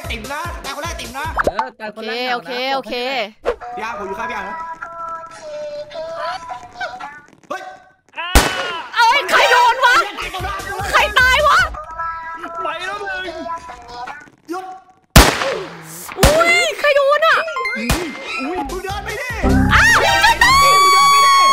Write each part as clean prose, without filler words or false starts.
ติ๋มนะตายคนแรกติ๋มนะตายคนแรกโอเคพี่อาร์ผมอยู่ข้างพี่อาร์นะเฮ้ยเอ้ยใครโดนวะใครตายวะไปแล้วมึงหยุดอุ้ยใครโดนอ่ะมึงเดินไปดิใจตายมึงเดินไปดิ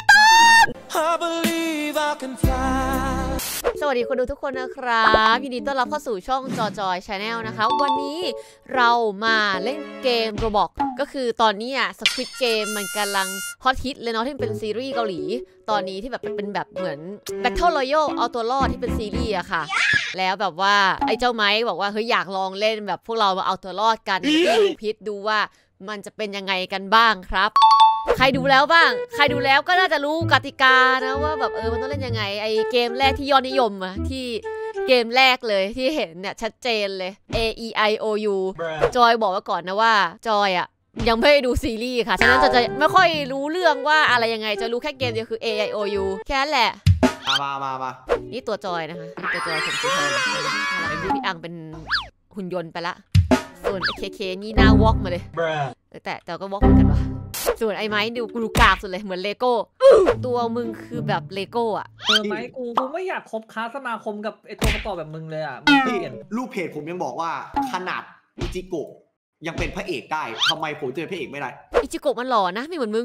สวัสดีคนดูทุกคนนะครับยินดีต้อนรับเข้าสู่ช่องจอยชาแนลนะคะวันนี้เรามาเล่นเกม Roblox ก็คือตอนนี้Squid Game มันกำลังฮอตฮิตเลยเนาะที่เป็นซีรีส์เกาหลีตอนนี้ที่แบบเป็นแบบเหมือน Battle Royale เอาตัวรอดที่เป็นซีรีส์อะค่ะแล้วแบบว่าไอ้เจ้าไม้บอกว่าเฮ้ยอยากลองเล่นแบบพวกเรามาเอาตัวรอดกันพิษดูว่ามันจะเป็นยังไงกันบ้างครับใครดูแล้วบ้างใครดูแล้วก็น่าจะรู้กติกานะว่าแบบมันต้องเล่นยังไงไอเกมแรกที่ยอดนิยมอะที่เกมแรกเลยที่เห็นเนี่ยชัดเจนเลย A E I O U จอยบอกไว้ก่อนนะว่าจอยอะยังไม่ได้ดูซีรีส์ค่ะฉะนั้นจะไม่ค่อยรู้เรื่องว่าอะไรยังไงจะรู้แค่เกมเดียวคือ A I O U แค่นั้นแหละมานี่ตัวจอยนะคะตัวจอยผมสีทองพี่อังเป็นหุ่นยนต์ไปละส่วนเคนี่หน้าวอล์กมาเลยแต่ก็วอล์กเหมือนกันวะส่วนไอ้ไม้ดูกราบสุดเลยเหมือนเลโก้ตัวมึงคือแบบเลโก้อะไม้กูไม่อยากคบค้าสมาคมกับไอ้ตัวประกอบแบบมึงเลยอะมึงเปลี่ยนรูปเพจผมยังบอกว่าขนาดอิจิโกะยังเป็นพระเอกได้ทำไมผมจะเป็นพระเอกไม่ได้อิจิโกะมันหล่อนะไม่เหมือนมึง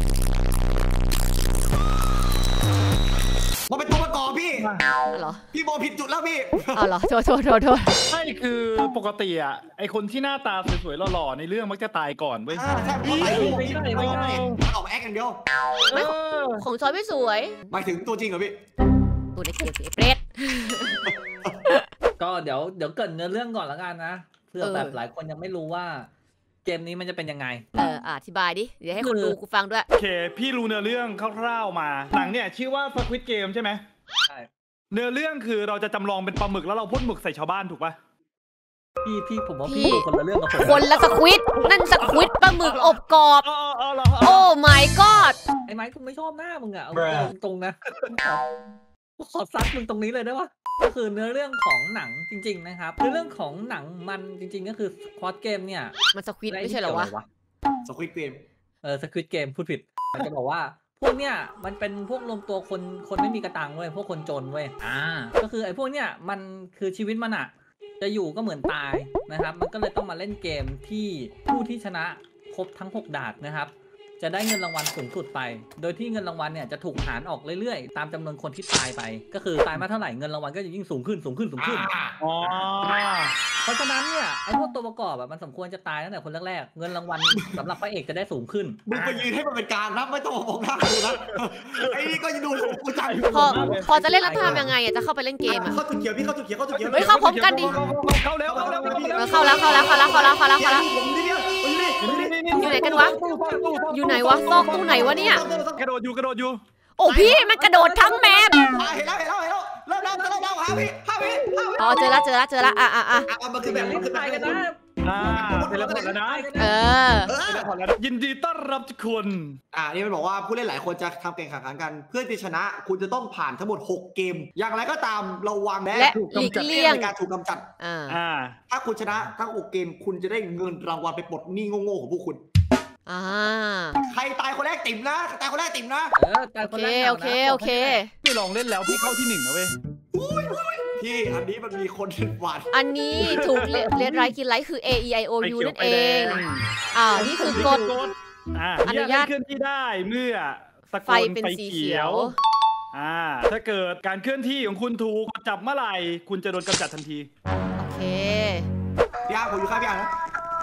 มันเป็นตัวประกอบพี่เหรอพี่มองผิดจุดแล้วพี่เหรอโทษใช่คือปกติอ่ะไอคนที่หน้าตาสวยๆหล่อๆในเรื่องมักจะตายก่อนเว้ยใช่ไม่ได้ออกมาแอคกันเดียวของจอยไม่สวยหมายถึงตัวจริงเหรอพี่ตัวในเกมเปรตก็เดี๋ยวเกิดเนื้อเรื่องก่อนแล้วกันนะเพื่อแบบหลายคนยังไม่รู้ว่าเกมนี้มันจะเป็นยังไงอธิบายดิเดี๋ยวให้คนดูกูฟังด้วยโอเคพี่รู้เนื้อเรื่องคร่าวๆมาหนังเนี่ยชื่อว่า Squid Game ใช่ไหมใช่เนื้อเรื่องคือเราจะจำลองเป็นปลาหมึกแล้วเราพ่นหมึกใส่ชาวบ้านถูกปะพี่ผมว่าพี่ดูคนละเรื่องกับผมคนละสควิดนั่นสควิดปลาหมึกอบกรอบโอ้ my god ไอ้ไม้กูไม่ชอบหน้ามึงอะเอาตรงนะขอซัดมึงตรงนี้เลยได้ปะก็คือเนื้อเรื่องของหนังจริงๆนะครับเนื้อเรื่องของหนังมันจริงๆก็คือควอดเกมเนี่ยมันสควิดไม่ใช่เหรอวะสควิดเกมสควิดเกมพูดผิดมันจะบอกว่าพวกเนี้ยมันเป็นพวกรวมตัวคนไม่มีกระตังเว้ยพวกคนจนเว้ยก็คือไอ้พวกเนี้ยมันคือชีวิตมันอะจะอยู่ก็เหมือนตายนะครับมันก็เลยต้องมาเล่นเกมที่ผู้ที่ชนะครบทั้ง6ด่านนะครับจะได้เงินรางวัลสูงสุดไปโดยที่เงินรางวัลเนี่ยจะถูกหารออกเรื่อยๆตามจำนวนคนที่ตายไปก็คือตายมาเท่าไหร่เงินรางวัลก็จะยิ่งสูงขึ้นเพราะฉะนั้นเนี่ยไอ้พวกตัวประกอบมันสมควรจะตายตั้งแต่คนแรกๆเงินรางวัลสำหรับพระเอกจะได้สูงขึ้นมึงไปยืนให้มันเป็นการนะไม่ต้องมองหน้าดูนะไอ้นี่ก็จะดูกูใจพอจะเล่นแล้วทำยังไงจะเข้าไปเล่นเกมเข้าจุดเขียวพี่เข้าจุดเขียวเฮ้ยเข้าพร้อมกันดิเข้าแล้วอยู่ไหนกันวะอยู่ไหนวะซอกตู้ไหนวะเนี่ยกระโดดอยู่โอ้พี่มันกระโดดทั้งแมปเห็นแล้วเริ่มหาพี่อ๋อเจอละมันคือแบบนี้คือตายกันนะเป็นระบบแล้วนะยินดีต้อนรับทุกคนนี่มันบอกว่าผู้เล่นหลายคนจะทำแข่งขันกันเพื่อที่ชนะคุณจะต้องผ่านทั้งหมด6เกมอย่างไรก็ตามระวังและหลีกเลี่ยงในการถูกกำจัดถ้าคุณชนะทั้ง6เกมคุณจะได้เงินรางวัลไปปลดหนี้โง่ๆของพวกคุณใครตายคนแรกติ๋มนะตายคนแรกติ๋มนะโอเคพี่ลองเล่นแล้วพี่เข้าที่1นะเว้ยพี่อันนี้มันมีคนหวานอันนี้ถูกเรียนไรกินไรคือ A E I O U นั่นเองนี่คือกฎอนุญาตเคลื่อนที่ได้เมื่อไฟเป็นสีเขียวถ้าเกิดการเคลื่อนที่ของคุณถูกจับเมื่อไหร่คุณจะโดนกำจัดทันทีโอเคพี่อาร์ผมอยู่ข้างพี่อาร์นะ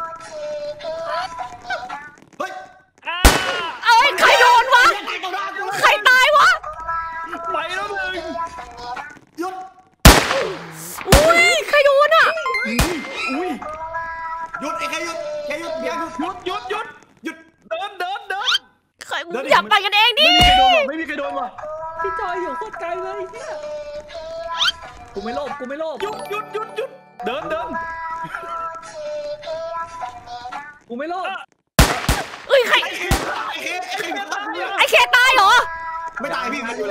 ใครโดนวะใครตายวะไปแล้วมึงหยุดอุ้ยใครโดนอ่ะหยุดไอ้ใครหยุดเดี๋ยวหยุดเดินใครอยากไปกันเองดิไม่มีใครโดนว่ะพี่จอยอยู่โคตรไกลเลยเนี่ยกูไม่โลภหยุดเดินกูไม่โลภใครไอเคตายเหรอไม่ตายพี่อยู่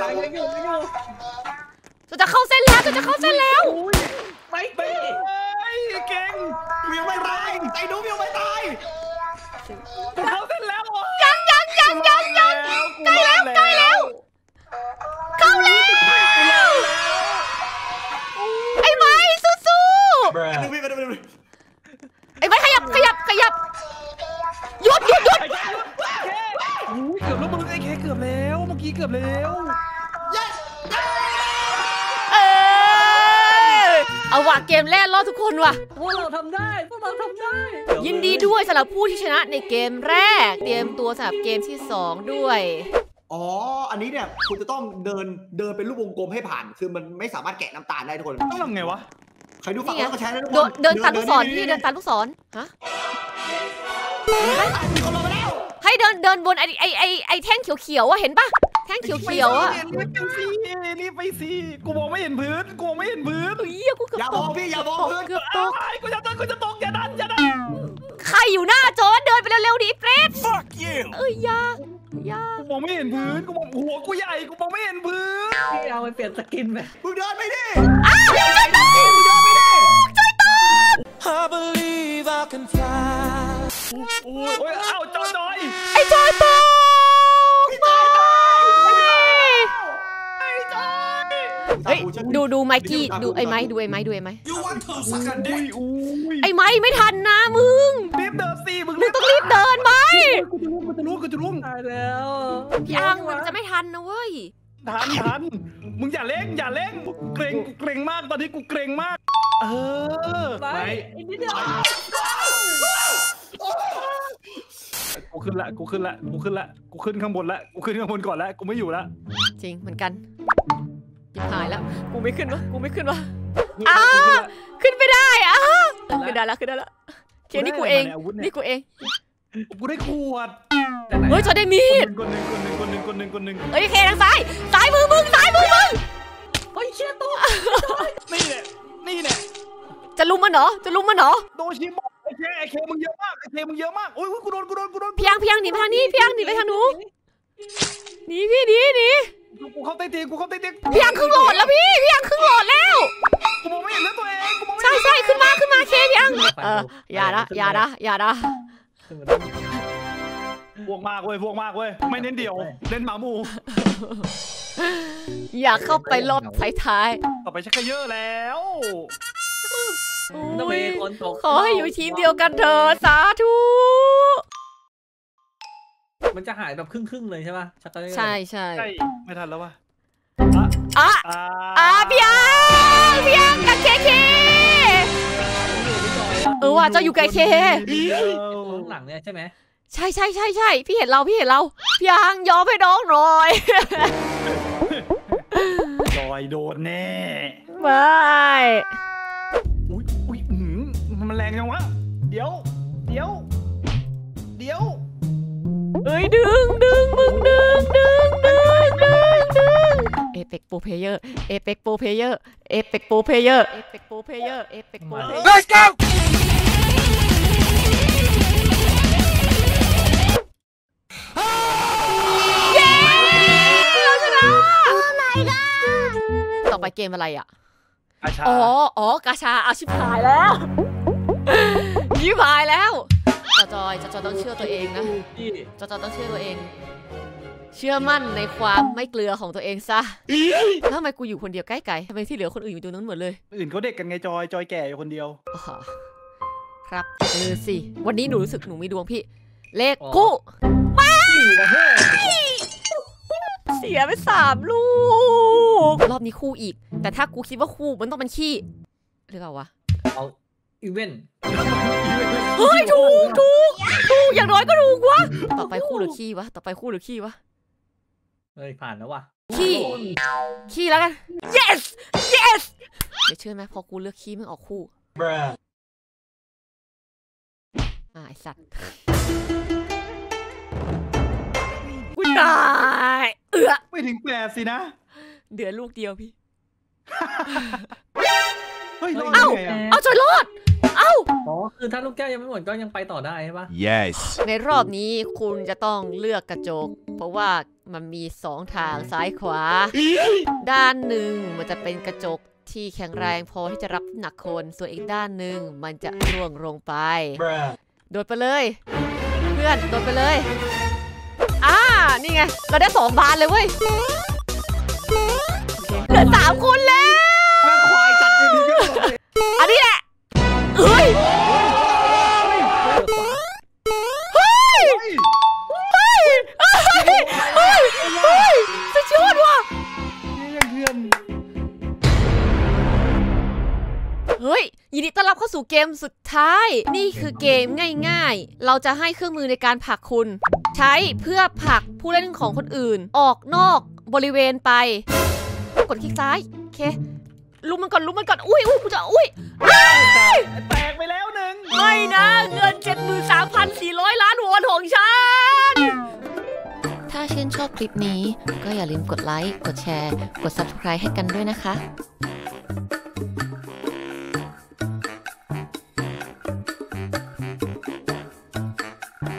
จะเข้าเส้นแล้วไม่เก่งวิวไม่ตายไอ้หนูวิวไม่ตายกูเข้าเส้นแล้วยังใกล้แล้วเข้าแล้วไอ้ไม้สู้ๆไอ้ไม้ขยับหยุดเกือบแล้วมึงไอ้เคเกือบแล้วเมื่อกี้เกือบแล้วเอาว่ะเกมแรกรอดทุกคนว่ะพวกเราทำได้ยินดีด้วยสำหรับผู้ที่ชนะในเกมแรกเตรียมตัวสำหรับเกมที่2ด้วยอ๋ออันนี้เนี่ยคุณจะต้องเดินเป็นรูปวงกลมให้ผ่านคือมันไม่สามารถแกะน้ำตาลได้ทุกคนต้องทำไงวะใครดูฝั่งแล้วก็ใช้ได้ทุกคนเดินตามลูกศรพี่เดินตามลูกศรฮะให้เดินบนไอแท่งเขียวๆอะเห็นปะแท่งเขียวๆอะรีบไปสิกูมองไม่เห็นพื้นกูไม่เห็นพื้นกูเกือบอย่ามองพี่อย่ามองพื้นเกือบตกกูจะตกอย่าดันใครอยู่หน้าจอเดินไปเร็วๆดิเปรตยากูมองไม่เห็นพื้นกูมองหัวกูใหญ่กูมองไม่เห็นพื้นพี่เอาไปเปลี่ยนสกินไปมึงเดินไปดิช่วยตก I believe I can fly โอ้ยเอ้าจอยไอ้จอยตกเฮ้ยดูไมกี้ดูไอ้ไม้ไม้ไอ้ไม้ไม่ทันนะมึงรีบเดินสิมึงต้องรีบเดินไหมกูจะล่วงตายแล้วพี่อังมันจะไม่ทันนะเว้ยทันมึงอย่าเล่งกูเกรงมากตอนนี้กูเกรงมากไปกูขึ้นละกูขึ้นข้างบนละกูขึ้นข้างบนก่อนละกูไม่อยู่ละจริงเหมือนกันหายแล้วกูไม่ขึ้นวะขึ้นไม่ได้ขึ้นได้แล้วเคนี่กูเองกูได้ขวดเฮ้ยจอได้มีดคนหนึ่งเฮ้ยเคทางซ้ายมือมึงเฮ้ยเชี่ยตัวนี่แหละจะลุมมันเหรอโดนชิมไอเคมึงเยอะมากโอ้ยกูโดนเพียงหนีไปทางนี้เพียงหนีไปทางหนูหนีพี่หนีกูเข้าใต้เตียงเพียงครึ่งหลอดแล้วพี่เพียงครึ่งหลอดแล้วกูมองไม่เห็นแล้วตัวเองใช่ขึ้นมาเคเพียงอย่านะพวกมากเว้ยไม่เน้นเดี่ยวเล่นหมาหมูอยากเข้าไปรอบท้ายต่อไปชักกระเยอะแล้วขอให้อยู่ทีมเดียวกันเถอะสาธุมันจะหายแบบครึ่งเลยใช่ป่ะใช่ไม่ทันแล้ววะพี่อังกับเคว่ะเจ้าอยู่ไกลเคข้างหลังเนี่ยใช่ไหมใช่พี่เห็นเราพี่อังยอมให้น้องหน่อยจอยโดนแน่ไม่อุ้ยมันแรงยังวะเดี๋ยวเอ้ยดึงมึงดึงเอเปกโปรเพเยอร์ Let's go เย้เราชนะ Oh my god ต่อไปเกมอะไรอ่ะอ๋อกาชาเอาชิบหายแล้วจอยต้องเชื่อตัวเองนะจอยต้องเชื่อตัวเองเชื่อมั่นในความไม่เกลือของตัวเองซะแล้วทำไมกูอยู่คนเดียวใกล้ทำไมที่เหลือคนอื่นอยู่ตรงนั้นหมดเลยอื่นเขาเด็กกันไงจอยแก่อยู่คนเดียวครับเลยสิวันนี้หนูรู้สึกหนูมีดวงพี่เลขคู่ไม่เสียไป3 ลูกรอบนี้คู่อีกแต่ถ้ากูคิดว่าคู่มันต้องเป็นขี้หรือเปล่าวะเอาอีเวนต์เฮ้ยถูกอย่างน้อยก็ถูกวะต่อไปคู่หรือขี้วะเฮ้ยผ่านแล้ววะขี้แล้วกัน yes เดี๋ยวเชื่อไหมพอกูเลือกขี้มันออกคู่ไอสัตว์กูตายไม่ถึง8สินะเดือลูกเดียวพี่เฮ้ยเอาจอยรอดคือถ้าลูกแก้วยังไม่หมดก็ยังไปต่อได้ใช่ปะ yes ในรอบนี้คุณจะต้องเลือกกระจกเพราะว่ามันมี2 ทางซ้ายขวาด้านหนึ่งมันจะเป็นกระจกที่แข็งแรงพอที่จะรับหนักคนส่วนอีกด้านหนึ่งมันจะร่วงลงไปโดดไปเลยเพื่อนโดดไปเลยนี่ไงเราได้2 บานเลยเว้ยเหลือ3 คนแล้วแม่ควายจัดเลยดีก็อันนี้แหละเฮ้ยสุดยอดว่ะเฮ้ยยินดีต้อนรับเข้าสู่เกมสุดท้ายนี่คือเกมง่ายๆเราจะให้เครื่องมือในการผลักคุณใช้เพื่อผลักผู้เล่นของคนอื่นออกนอกบริเวณไปกดคลิกซ้ายโอเคลุมมันก่อนอุ้ยกูจะอุ้ยแตกไปแล้วหนึ่งไม่นะเงิน 73,400 ล้านวอนของฉันถ้าชื่นชอบคลิปนี้ก็อย่าลืมกดไลค์กดแชร์กด Subscribe ให้กันด้วยนะคะ